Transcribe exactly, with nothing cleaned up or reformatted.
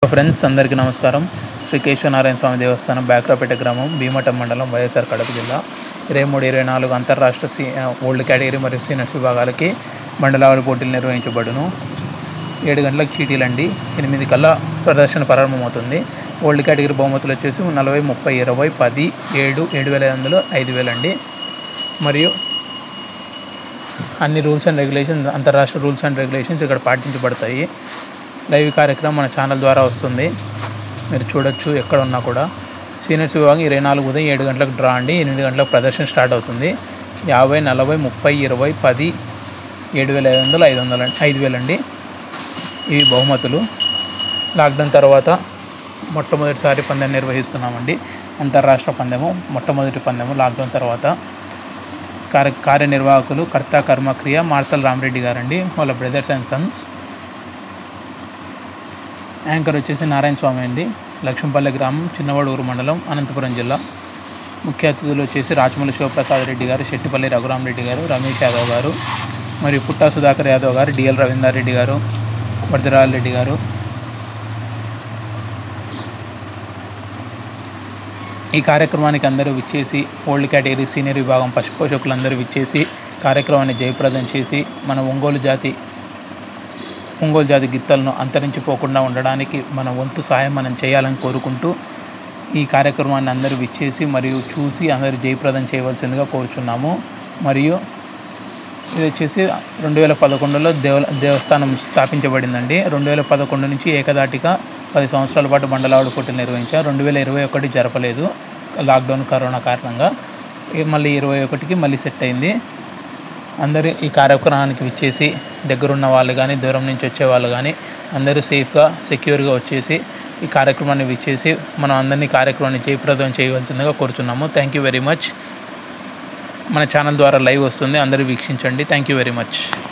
Friends అందరికీ నమస్కారం. శ్రీ కేశవనారాయణ స్వామి దేవస్థానం బ్యాక్రాపేట గ్రామం భీమటం మండలం వైఎస్ఆర్ కడప జిల్లా ఇరవై మూడు ఇరవై నాలుగు అంతర్రాష్ట్ర సీ ఓల్డ్ కేటగిరీ మరియు సీనియర్స్ విభాగాలకి మండలాల పోటీలు నిర్వహించబడును. ఏడు గంటలకు చీటీలు అండి. ఎనిమిది కల్లా ప్రదర్శన ప్రారంభమవుతుంది. ఓల్డ్ కేటగిరీ బహుమతులు వచ్చేసి నలభై ముప్పై ఇరవై పది ఏడు ఏడు వేల ఐదు వందలు ఐదు వేలు అండి. మరియు అన్ని రూల్స్ అండ్ రెగ్యులేషన్స్ అంతర్రాష్ట్ర రూల్స్ అండ్ రెగ్యులేషన్స్ ఇక్కడ పాటించబడతాయి. లైవ్ కార్యక్రమం మన ఛానల్ ద్వారా వస్తుంది, మీరు చూడొచ్చు ఎక్కడ ఉన్నా కూడా. సీనియర్స్ విభాగం ఇరవై నాలుగు ఉదయం ఏడు గంటలకు డ్రా అండి. ఎనిమిది గంటలకు ప్రదర్శన స్టార్ట్ అవుతుంది. యాభై నలభై ముప్పై ఇరవై పది ఏడు వేల ఐదు వందలు ఐదు వందలు ఐదు వేలు అండి. ఇవి బహుమతులు. లాక్డౌన్ తర్వాత మొట్టమొదటిసారి పందెం నిర్వహిస్తున్నామండి. అంతర్రాష్ట్ర పందెము మొట్టమొదటి పందెము లాక్డౌన్ తర్వాత. కార్య కార్యనిర్వాహకులు కర్త కర్మక్రియ మార్తల్ రామరెడ్డి గారండి, వాళ్ళ బ్రదర్స్ అండ్ సన్స్. యాంకర్ వచ్చేసి నారాయణ స్వామి అండి, లక్ష్మపల్లి గ్రామం, చిన్నవడూరు మండలం, అనంతపురం జిల్లా. ముఖ్య అతిథులు వచ్చేసి రాచమల్లి శివప్రసాద్ రెడ్డి గారు, శెట్టిపల్లి రఘురామరెడ్డి గారు, రమేష్ యాదవ్ గారు, మరియు పుట్టా సుధాకర్ యాదవ్ గారు, డిఎల్ రవీందర్ రెడ్డి గారు, వరదరాజ రెడ్డి గారు. ఈ కార్యక్రమానికి అందరూ విచ్చేసి ఓల్డ్ కేటగిరీ సీనియర్ విభాగం పశుపోషకులందరూ విచ్చేసి కార్యక్రమాన్ని జయప్రదం చేసి మన ఒంగోలు జాతి ఒంగోలు జాతి గిత్తలను అంతరించిపోకుండా ఉండడానికి మన వంతు సాయం మనం చేయాలని కోరుకుంటూ ఈ కార్యక్రమాన్ని అందరూ విచ్చేసి మరియు చూసి అందరూ జయప్రదం చేయవలసిందిగా కోరుచున్నాము. మరియు ఇది వచ్చేసి రెండు వేల పదకొండులో దేవ దేవస్థానం స్థాపించబడిందండి. రెండు వేల పదకొండు నుంచి ఏకదాటిగా పది సంవత్సరాల పాటు బండలావుడు పోటీలు నిర్వహించారు. రెండు వేల ఇరవై ఒకటి జరపలేదు లాక్డౌన్ కరోనా కారణంగా. మళ్ళీ ఇరవై ఒకటికి మళ్ళీ సెట్ అయింది. అందరూ ఈ కార్యక్రమానికి విచ్చేసి దగ్గరున్న వాళ్ళు కానీ దూరం నుంచి వచ్చే వాళ్ళు కానీ అందరూ సేఫ్గా సెక్యూర్గా వచ్చేసి ఈ కార్యక్రమాన్ని విచ్చేసి మనం అందరినీ కార్యక్రమాన్ని జయప్రదం చేయవలసిందిగా కోరుచున్నాము. Thank you very much. మన ఛానల్ ద్వారా లైవ్ వస్తుంది, అందరూ వీక్షించండి. Thank you very much.